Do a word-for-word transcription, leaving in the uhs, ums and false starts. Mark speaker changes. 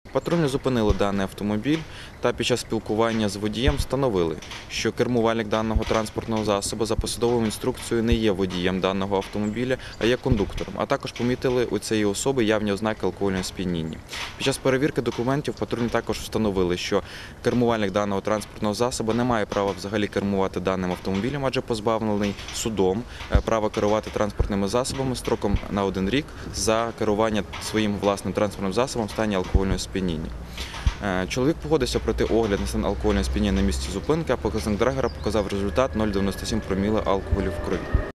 Speaker 1: Патрульні зупинили даний автомобіль та під час спілкування з водієм встановили, що кермувальник даного транспортного засобу за посадовою інструкцією не є водієм даного автомобіля, а є кондуктором. А також помітили у цієї особи явні ознаки алкогольного сп'яніння. Під час перевірки документів патрульні також встановили, що кермувальник даного транспортного засобу не має права взагалі кермувати даним автомобілем, адже позбавлений судом права керувати транспортними засобами строком на один рік за керування своїм власним транспортним засобом в стані алкогольного сп'яніння. Чоловік погодився пройти огляд на стан алкогольного сп'яніння на місці зупинки, а показник Драгера показав результат нуль цілих дев'яносто сім проміла алкоголю в крові.